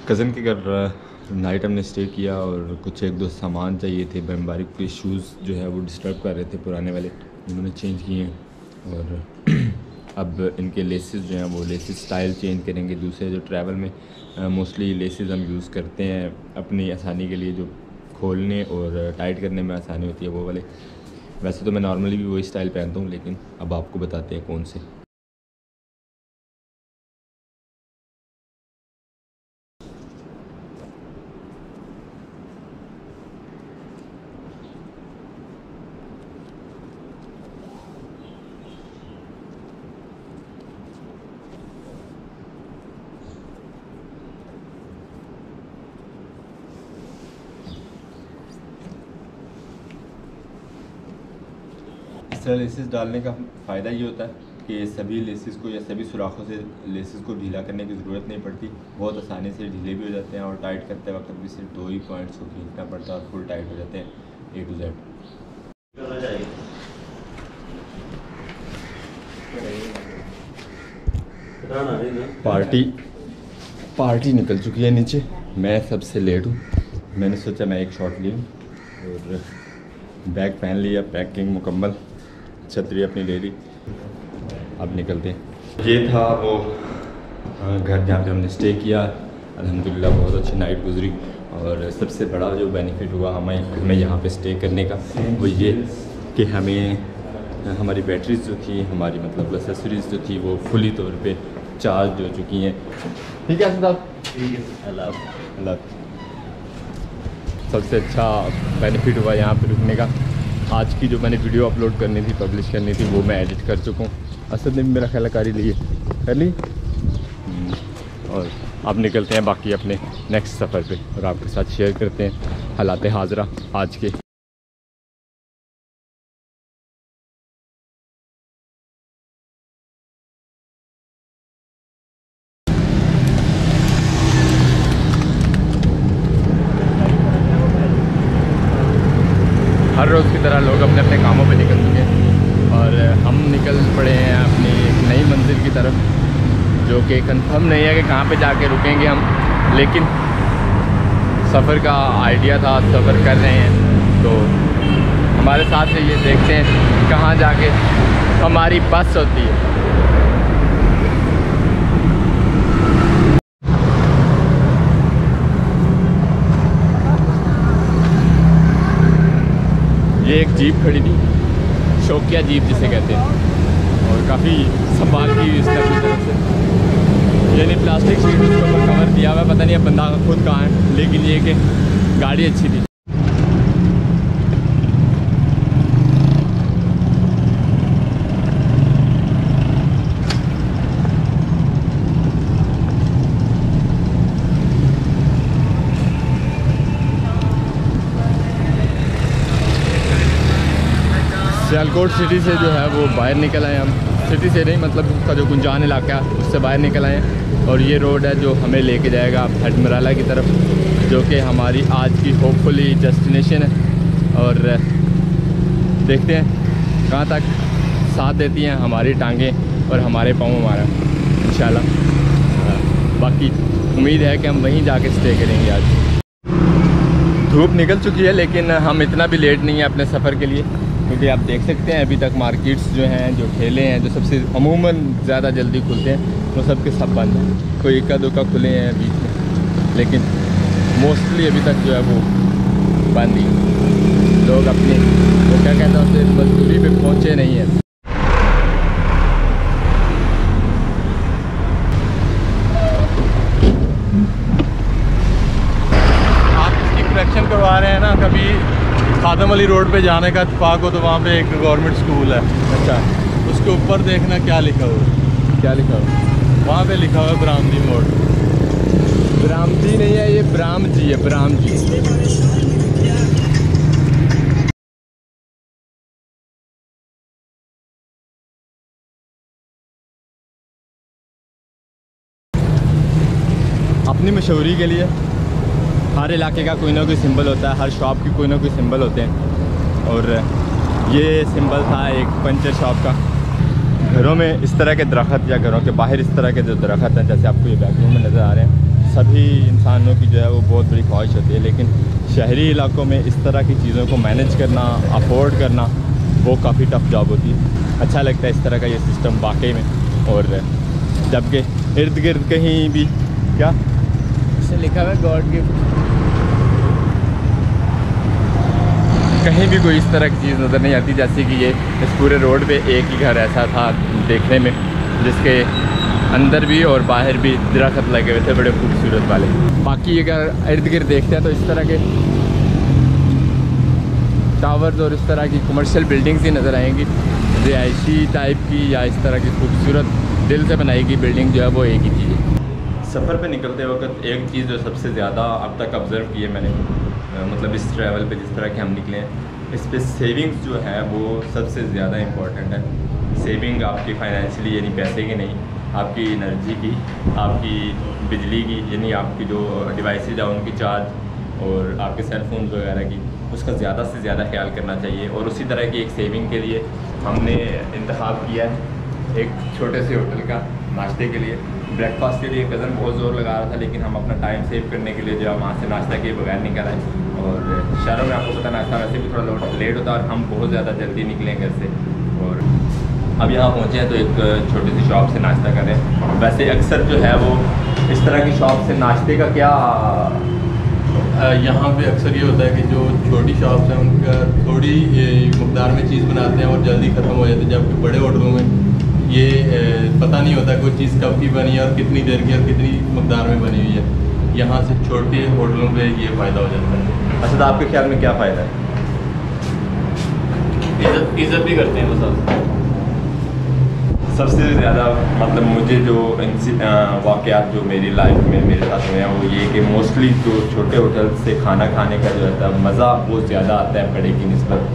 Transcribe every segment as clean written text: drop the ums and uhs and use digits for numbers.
Cousin के घर night हमने स्टे किया और कुछ एक दो सामान चाहिए थे। बारिक के शूज़ जो है वो डिस्टर्ब कर रहे थे, पुराने वाले उन्होंने चेंज किए हैं। और अब इनके लेसेस जो हैं वो लेसेस स्टाइल चेंज करेंगे। दूसरे जो ट्रैवल में मोस्टली लेसेस हम यूज़ करते हैं अपनी आसानी के लिए, जो खोलने और टाइट करने में आसानी होती है वो वाले। वैसे तो मैं नॉर्मली भी वही स्टाइल पहनता हूँ, लेकिन अब आपको बताते हैं कौन से। इस तरह लेसेस डालने का फ़ायदा ये होता है कि सभी लेसेस को या सभी सुराखों से लेसेस को ढीला करने की ज़रूरत नहीं पड़ती, बहुत आसानी से ढीले भी हो जाते हैं। और टाइट करते वक्त भी सिर्फ 2 ही पॉइंट्स को खींचना पड़ता है और फुल टाइट हो जाते हैं A to Z। पार्टी निकल चुकी है नीचे, मैं सबसे लेट हूँ। मैंने सोचा मैं एक शॉट लूँ और बैग पहन लिया, पैकिंग मुकम्मल, छतरी अपनी ले ली। अब निकलते हैं। ये था वो घर जहाँ पे हमने स्टे किया। अल्हम्दुलिल्लाह बहुत अच्छी नाइट गुजरी। और सबसे बड़ा जो बेनिफिट हुआ हमें यहाँ पे स्टे करने का वो ये कि हमें हमारी बैटरीज जो थी, हमारी मतलब एक्सेसरीज़ जो थी वो फुली तौर पे चार्ज हो चुकी हैं। ठीक है साहब, ठीक है। अल्लाह। सबसे अच्छा बेनिफिट हुआ यहाँ पे रुकने का। आज की जो मैंने वीडियो अपलोड करनी थी, पब्लिश करनी थी, वो मैं एडिट कर चुका हूँ। असद ने भी मेरा ख्याल कर ली और अब निकलते हैं बाकी अपने नेक्स्ट सफ़र पे और आपके साथ शेयर करते हैं हालात हाज़रा आज के। हर रोज़ की तरह लोग अपने अपने कामों पे निकल चुके हैं और हम निकल पड़े हैं अपनी एक नई मंजिल की तरफ, जो कि कंफर्म नहीं है कि कहाँ पे जाके रुकेंगे हम, लेकिन सफ़र का आइडिया था, सफ़र कर रहे हैं। तो हमारे साथ से ये देखते हैं कहाँ जाके हमारी बस होती है। ये एक जीप खड़ी थी, शौकिया जीप जिसे कहते हैं, और काफ़ी संभाल की हुई इसने अपनी तरफ से। यानी प्लास्टिक शीट उसके ऊपर कवर दिया हुआ है, पता नहीं अब बंदा खुद कहाँ है, लेकिन ये कि गाड़ी अच्छी थी। सियालकोट सिटी से जो है वो बाहर निकल आए हम। सिटी से नहीं, मतलब उसका जो गुंजान इलाका है उससे बाहर निकल आए हैं। और ये रोड है जो हमें लेके जाएगा हटमराला की तरफ, जो कि हमारी आज की होपफुली डेस्टिनेशन है। और देखते हैं कहाँ तक साथ देती हैं हमारी टांगें और हमारे पाँव हमारा, इंशाल्लाह। बाकी उम्मीद है कि हम वहीं जाके स्टे करेंगे आज। धूप निकल चुकी है, लेकिन हम इतना भी लेट नहीं है अपने सफ़र के लिए, क्योंकि आप देख सकते हैं अभी तक मार्केट्स जो हैं, जो ठेले हैं, जो सबसे अमूमन ज़्यादा जल्दी खुलते हैं, वो सब के सब बंद हैं। कोई इक्का दुक्का खुले हैं बीच में, लेकिन मोस्टली अभी तक जो है वो बंद ही। लोग अपने वो क्या कहते हैं उससे मजदूरी पे पहुँचे नहीं हैं। आप इसकी करेक्शन करवा रहे हैं ना, कभी खादम अली रोड पे जाने का इत्तेफाक हो तो वहाँ पे एक गवर्नमेंट स्कूल है। अच्छा, उसके ऊपर देखना क्या लिखा हुआ है। क्या लिखा हुआ? वहाँ पे लिखा हुआ है बरामदी मोड़। बरामदी नहीं है, ये ब्राह्म जी है, ब्राह्म जी। अपनी मशहूरी के लिए हर इलाके का कोई ना कोई सिंबल होता है, हर शॉप की कोई ना कोई सिंबल होते हैं। और ये सिंबल था एक पंचर शॉप का, घरों में इस तरह के दरख्त या घरों के बाहर इस तरह के जो दरख्त हैं, जैसे आपको ये बैकग्राउंड में नज़र आ रहे हैं, सभी इंसानों की जो है वो बहुत बड़ी ख्वाहिश होती है, लेकिन शहरी इलाकों में इस तरह की चीज़ों को मैनेज करना, अफोर्ड करना, वो काफ़ी टफ जॉब होती है। अच्छा लगता है इस तरह का ये सिस्टम वाकई में। और जबकि इर्द गिर्द कहीं भी क्या इससे लिखा हुआ है गॉड गिफ्ट, कहीं भी कोई इस तरह की चीज़ नज़र नहीं आती, जैसे कि ये इस पूरे रोड पे एक ही घर ऐसा था देखने में जिसके अंदर भी और बाहर भी दरख्त लगे हुए थे बड़े खूबसूरत वाले। बाकी अगर इर्द गिर्द देखते हैं तो इस तरह के टावर्स और इस तरह की कमर्शियल बिल्डिंग्स ही नज़र आएंगी, रिहायशी टाइप की या इस तरह की खूबसूरत दिल से बनाई गई बिल्डिंग जो है वो एक ही चीज़ है। सफ़र पे निकलते वक्त एक चीज़ जो सबसे ज़्यादा अब तक ऑब्ज़र्व की है मैंने, मतलब इस ट्रैवल पे जिस तरह के हम निकले हैं, इस पे सेविंग्स जो है वो सबसे ज़्यादा इम्पॉर्टेंट है। सेविंग आपकी फाइनेंशियली यानी पैसे की नहीं, आपकी एनर्जी की, आपकी बिजली की, यानी आपकी जो डिवाइसेज है उनकी चार्ज और आपके सेल फोन वगैरह की, उसका ज़्यादा से ज़्यादा ख्याल करना चाहिए। और उसी तरह की एक सेविंग के लिए हमने इंतखाब किया है एक छोटे से होटल का नाश्ते के लिए। ब्रेकफास्ट के लिए कज़न बहुत ज़ोर लगा रहा था, लेकिन हम अपना टाइम सेव करने के लिए जो है वहाँ से नाश्ता किए बगैर निकल आए। और शहरों में आपको पता नाश्ता वैसे भी थोड़ा लेट होता है और हम बहुत ज़्यादा जल्दी निकले घर से। और अब यहाँ पहुँचे हैं तो एक छोटी सी शॉप से नाश्ता कर रहे हैं। वैसे अक्सर जो है वो इस तरह की शॉप से नाश्ते का क्या यहाँ पे अक्सर ये होता है कि जो छोटी शॉप्स हैं उनका थोड़ी मकदार में चीज़ बनाते हैं और जल्दी ख़त्म हो जाती है, जबकि बड़े होटलों में ये पता नहीं होता कोई चीज़ कब की बनी है और कितनी देर की और कितनी मकदार में बनी हुई है। यहाँ से छोटे होटलों पे ये फ़ायदा हो जाता है। अच्छा, तो आपके ख्याल में क्या फ़ायदा है? इज़्ज़त भी करते हैं बस। सबसे ज़्यादा मतलब मुझे जो वाक़यात जो मेरी लाइफ में मेरे साथ हुए हैं वो ये कि मोस्टली जो छोटे होटल से खाना खाने का जो रहता है मज़ा वो ज़्यादा आता है बड़े की निस्बत।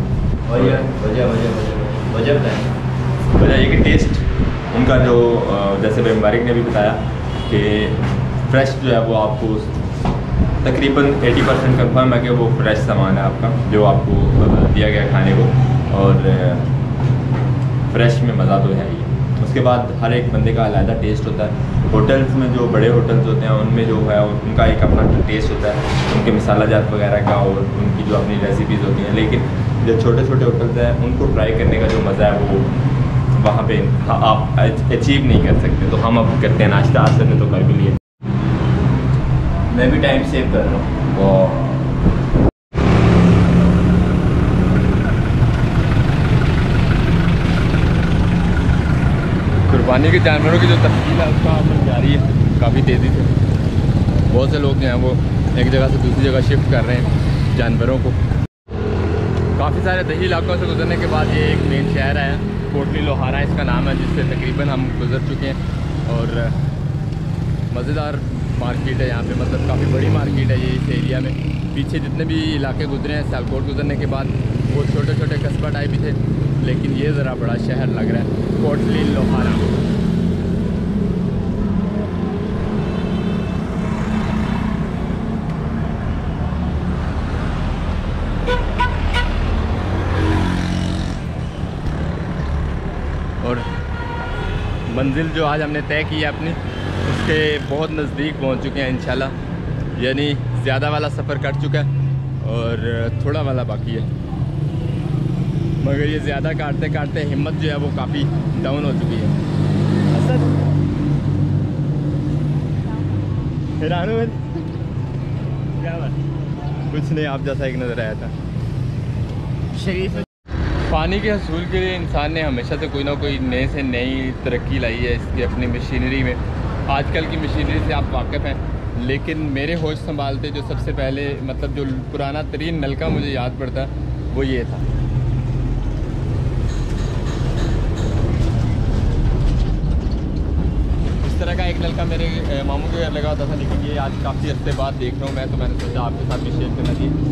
वजह ये कि टेस्ट उनका जो जैसे भाई मुबारक ने भी बताया कि फ़्रेश जो है वो आपको तकरीबन 80% कंफर्म है कि वो फ्रेश सामान है आपका जो आपको दिया गया खाने को, और फ्रेश में मज़ा तो है ही। उसके बाद हर एक बंदे का अलग टेस्ट होता है। होटल्स में जो बड़े होटल्स होते हैं उनमें जो है उनका एक अपना टेस्ट होता है, उनके मसाला जात वगैरह का और उनकी जो अपनी रेसिपीज़ होती हैं। लेकिन जो छोटे छोटे होटल्स हैं उनको ट्राई करने का जो मज़ा है वो वहाँ पे आप अचीव नहीं कर सकते। तो हम अब करते हैं नाश्ता, आज से तो कर भी लिए। मैं भी टाइम सेव कर रहा हूँ। कुर्बानी के जानवरों की जो तस्वीर है उसका अमल जारी है काफ़ी तेज़ी से। बहुत से लोग जो हैं वो एक जगह से दूसरी जगह शिफ्ट कर रहे हैं जानवरों को। काफ़ी सारे दही इलाकों से गुजरने के बाद ये एक मेन शहर है, कोटली लोहारा इसका नाम है, जिससे तकरीबन हम गुज़र चुके हैं। और मज़ेदार मार्केट है यहाँ पे, मतलब काफ़ी बड़ी मार्केट है ये इस एरिया में। पीछे जितने भी इलाके गुजरे हैं सियालकोट गुजरने के बाद वो छोटे छोटे कस्बा टाइप ही थे, लेकिन ये ज़रा बड़ा शहर लग रहा है, कोटली लोहारा। और मंजिल जो आज हमने तय की है अपनी, उसके बहुत नज़दीक पहुंच चुके हैं इंशाल्लाह। यानी ज़्यादा वाला सफ़र कट चुका है और थोड़ा वाला बाकी है, मगर ये ज़्यादा काटते काटते हिम्मत जो है वो काफ़ी डाउन हो चुकी है। हैरान हुए क्या बात? कुछ नहीं, आप जैसा एक नज़र आया था। शरीफ पानी के हसूल के लिए इंसान ने हमेशा से कोई ना कोई नए से नई तरक्की लाई है इसकी अपनी मशीनरी में। आजकल की मशीनरी से आप वाकिफ़ हैं, लेकिन मेरे होश संभालते जो सबसे पहले मतलब जो पुराना तरीन नलका मुझे याद पड़ता वो ये था। इस तरह का एक नलका मेरे मामू के घर लगा होता था, लेकिन ये आज काफ़ी हफ्ते बाद देख रहा हूँ मैं, तो मैंने सोचा आपके साथ भी शेयर करना चाहिए।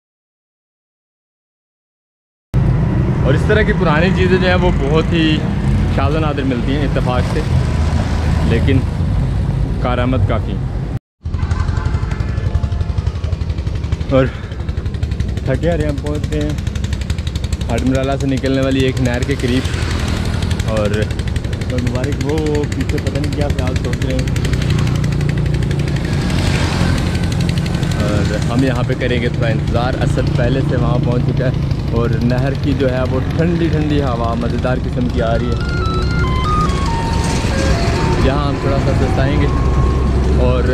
और इस तरह की पुरानी चीज़ें जो हैं वो बहुत ही शाज़ नादिर मिलती हैं इत्तेफाक से, लेकिन कारामद काफ़ी। और थके आ रहे हम पहुँचते हैं हडमराला से निकलने वाली एक नहर के करीब, और और मुबारक वो पीछे पता नहीं क्या ख्याल सोच रहे हैं। और हम यहाँ पे करेंगे थोड़ा इंतज़ार। असद पहले से वहाँ पहुँच चुका है और नहर की जो है वो ठंडी ठंडी हवा मज़ेदार किस्म की आ रही है। यहाँ हम थोड़ा सा दस्ताएँगे और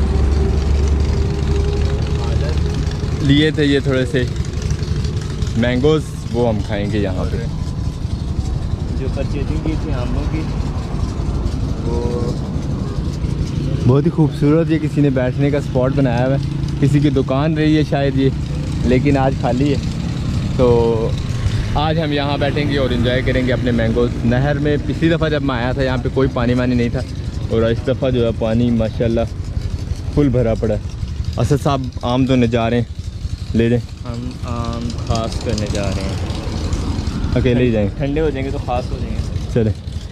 लिए थे ये थोड़े से मैंगोज़, वो हम खाएंगे यहाँ पे। जो परचेजिंग की थी आमों की, वो बहुत ही खूबसूरत ये किसी ने बैठने का स्पॉट बनाया हुआ है। किसी की दुकान रही है शायद ये, लेकिन आज खाली है। तो आज हम यहाँ बैठेंगे और इन्जॉय करेंगे अपने मैंगोज़। नहर में पिछली दफ़ा जब मैं आया था यहाँ पे कोई पानी वानी नहीं था और इस दफ़ा जो है पानी माशाल्लाह फुल भरा पड़ा है। असद साहब आम तो जा रहे हैं, ले जाएं। हम आम खास करने जा रहे हैं। अकेले ही जाएंगे, ठंडे हो जाएंगे तो खास हो जाएंगे। चले।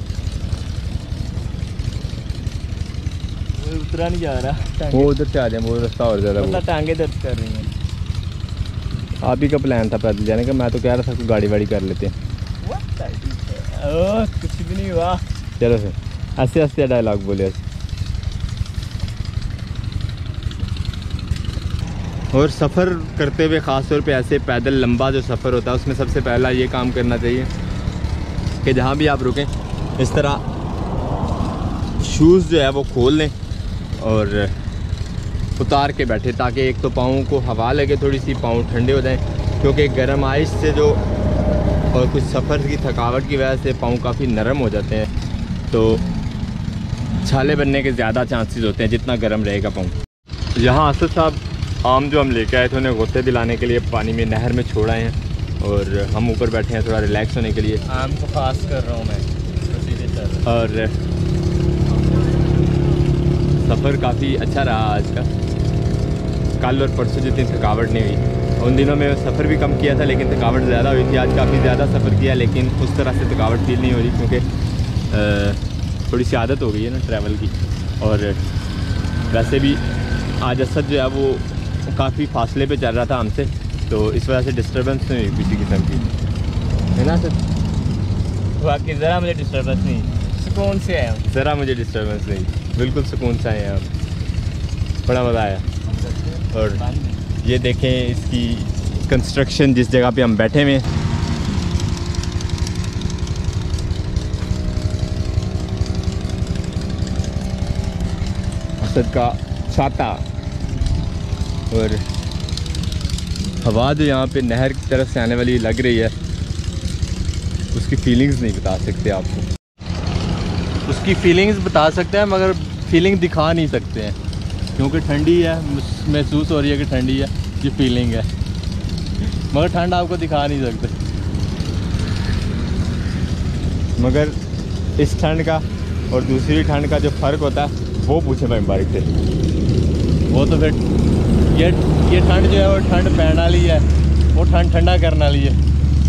वो उतरा नहीं जा रहा, वो उधर से आ जाए, वो रास्ता और ज़्यादा मतलब टांगे दर्द कर रही हैं। आप ही का प्लान था पैदल जाने का, मैं तो कह रहा था कि गाड़ी वाड़ी कर लेते हैं। कुछ भी नहीं हुआ। चलो फिर ऐसे ऐसे डायलॉग बोले ऐसे। और सफ़र करते हुए ख़ास तौर पे ऐसे पैदल लंबा जो सफ़र होता है उसमें सबसे पहला ये काम करना चाहिए कि जहाँ भी आप रुकें इस तरह शूज़ जो है वो खोल लें और उतार के बैठे, ताकि एक तो पाँव को हवा लगे, थोड़ी सी पाँव ठंडे हो जाएं, क्योंकि गर्म आइस से जो और कुछ सफ़र की थकावट की वजह से पाँव काफ़ी नरम हो जाते हैं, तो छाले बनने के ज़्यादा चांसेस होते हैं जितना गर्म रहेगा पाँव। यहाँ असद साहब आम जो हम लेके आए थे उन्हें गोते दिलाने के लिए पानी में नहर में छोड़ आए हैं और हम ऊपर बैठे हैं थोड़ा रिलैक्स होने के लिए। आम को खास कर रहा हूँ मैं। और सफ़र काफ़ी अच्छा रहा आज का। कल और परसों जितनी थकावट नहीं हुई, उन दिनों में सफ़र भी कम किया था लेकिन थकावट ज़्यादा हुई थी। आज काफ़ी ज़्यादा सफ़र किया लेकिन उस तरह से थकावट फील नहीं हो रही, क्योंकि थोड़ी सी आदत हो गई है ना ट्रैवल की। और वैसे भी आज असद जो है वो काफ़ी फासले पे चल रहा था हमसे, तो इस वजह से डिस्टर्बेंस नहीं हुई किसी किस्म की, है ना सर? बाकी ज़रा मुझे डिस्टर्बेंस नहीं, सुकून से आया हूँ। ज़रा मुझे डिस्टर्बेंस नहीं, बिल्कुल सुकून से आए हैं हम, बड़ा मज़ा आया। और ये देखें इसकी कंस्ट्रक्शन जिस जगह पे हम बैठे हुए हैं, असद का छाता। और हवा जो यहाँ पे नहर की तरफ से आने वाली लग रही है, उसकी फीलिंग्स नहीं बता सकते आपको। उसकी फीलिंग्स बता सकते हैं मगर फीलिंग दिखा नहीं सकते हैं, क्योंकि ठंडी है, महसूस हो रही है कि ठंडी है, ये फीलिंग है, मगर ठंड आपको दिखा नहीं सकते। मगर इस ठंड का और दूसरी ठंड का जो फ़र्क होता है वो पूछे भाई मुबारक से। वो तो फिर ये ठंड जो है वो ठंड पहन वाली है, वो ठंड ठंडा करने वाली है।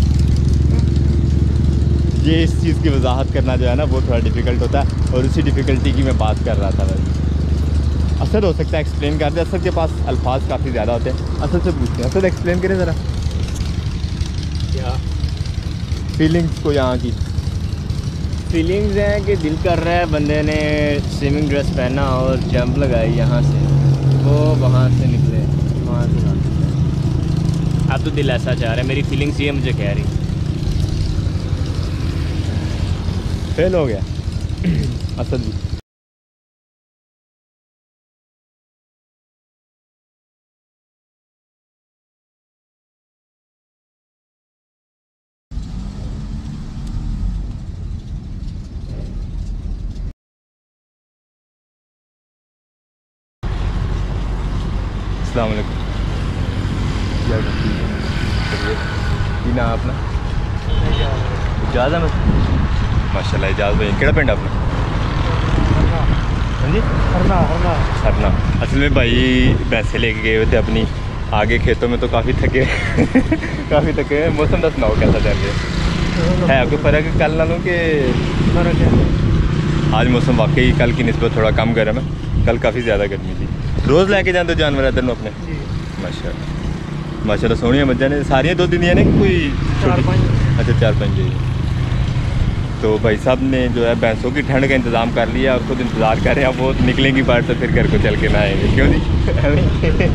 ये इस चीज़ की वजाहत करना जो है ना वो थोड़ा डिफ़िकल्ट होता है, और उसी डिफ़िकल्टी की मैं बात कर रहा था। भाई असद हो सकता है एक्सप्लेन कर दे, असद के पास अल्फाज काफ़ी ज़्यादा होते हैं। असद से पूछते हैं, असद एक्सप्लेन करें ज़रा क्या फीलिंग्स को यहाँ की। फीलिंग्स हैं कि दिल कर रहा है बंदे ने स्विमिंग ड्रेस पहना और जंप लगाई यहाँ से, वो वहाँ से निकले, वहाँ से ना। अब तो दिल ऐसा चाह रहा है, मेरी फीलिंग्स ये मुझे कह रही। फेल हो गया असद भी। अस्सलाम वालेकुम। की नाम अपना? इजाज़ अहमद। माशाल्लाह इजाज़ भाई, केड़ा पिंड अपना? हाँ जी, हरना। असल में भाई पैसे लेके गए हुए थे अपनी, आगे खेतों में तो काफ़ी थके काफ़ी थके हैं। मौसम का सुनाओ कैसा चल रहा है? आपको फ़र्क है कल नालों के? फ़र्क है। आज मौसम वाकई कल की निस्बत थोड़ा कम गर्म है, कल काफ़ी ज़्यादा गर्मी थी। रोज़ लेके जाते जानवर इधर अपने? माशाल्लाह सोहनियां मज्जां ने सारियां दुद्ध दिंदियां ने कि कोई? 4-5। अच्छा 4-5 जी। तो भाई साहब ने जो है भैंसों की ठंड का इंतज़ाम कर लिया और खुद इंतज़ार कर रहे हैं। अब वो निकलेंगी बाहर तो फिर घर को चल के ना आएंगे, क्यों नहीं?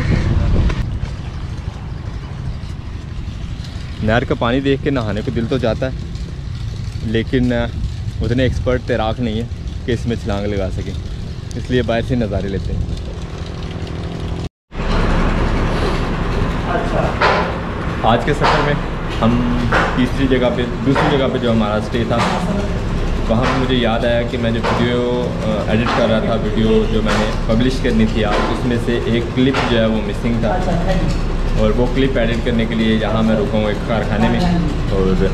नहर का पानी देख के नहाने को दिल तो जाता है, लेकिन उतने एक्सपर्ट तैराक नहीं है कि इसमें छलांग लगा सकें, इसलिए बाहर से नज़ारे लेते हैं। आज के सफ़र में हम दूसरी जगह पे जो हमारा स्टे था, वहाँ पे मुझे याद आया कि मैं जो वीडियो एडिट कर रहा था, वीडियो जो मैंने पब्लिश करनी थी आज, उसमें से एक क्लिप जो है वो मिसिंग था। और वो क्लिप एडिट करने के लिए यहाँ मैं रुका हूँ एक कारखाने में, और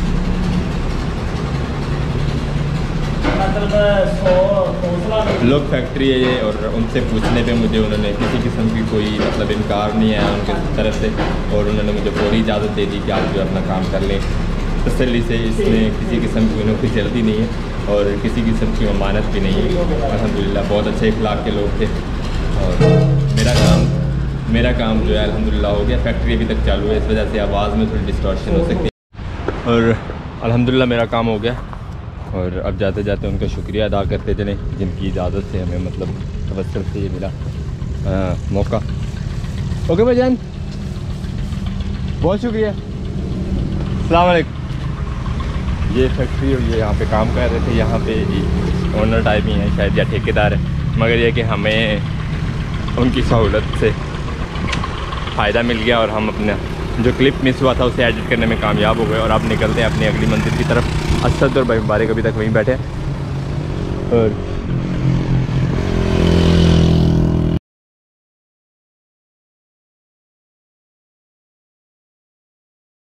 लोग फैक्ट्री है ये, और उनसे पूछने पे मुझे उन्होंने किसी किस्म की कोई मतलब इनकार नहीं आया उनकी तरफ से, और उन्होंने मुझे पूरी इजाज़त दे दी कि आप जो अपना काम कर लें तसल्ली से। इसमें किसी किस्म की उन्होंने कोई जल्दी नहीं है और किसी किस्म की ममानत भी नहीं है। अल्हम्दुलिल्लाह बहुत अच्छे इखलाक के लोग थे, और मेरा काम जो है अल्हम्दुलिल्लाह हो गया। फैक्ट्री अभी तक चालू है, इस वजह से आवाज़ में थोड़ी डिस्टॉर्शन हो सकती है, और अल्हम्दुलिल्लाह मेरा काम हो गया। और अब जाते जाते उनका शुक्रिया अदा करते चलें जिनकी इजाज़त से हमें मतलब तवस्सुल से ये मिला मौका। ओके भाईजान, बहुत शुक्रिया। अस्सलाम वालेकुम। ये फैक्ट्री और ये यहाँ पे काम कर रहे थे, यहाँ पे ओनर टाइप ही हैं शायद या ठेकेदार है, मगर यह कि हमें उनकी सहूलत से फ़ायदा मिल गया और हम अपना जो क्लिप मिस हुआ था उसे एडिट करने में कामयाब हो गए। और अब निकलते हैं अपनी अगली मंजिल की तरफ। असद और भाई मुबारक अभी तक वहीं बैठे हैं, और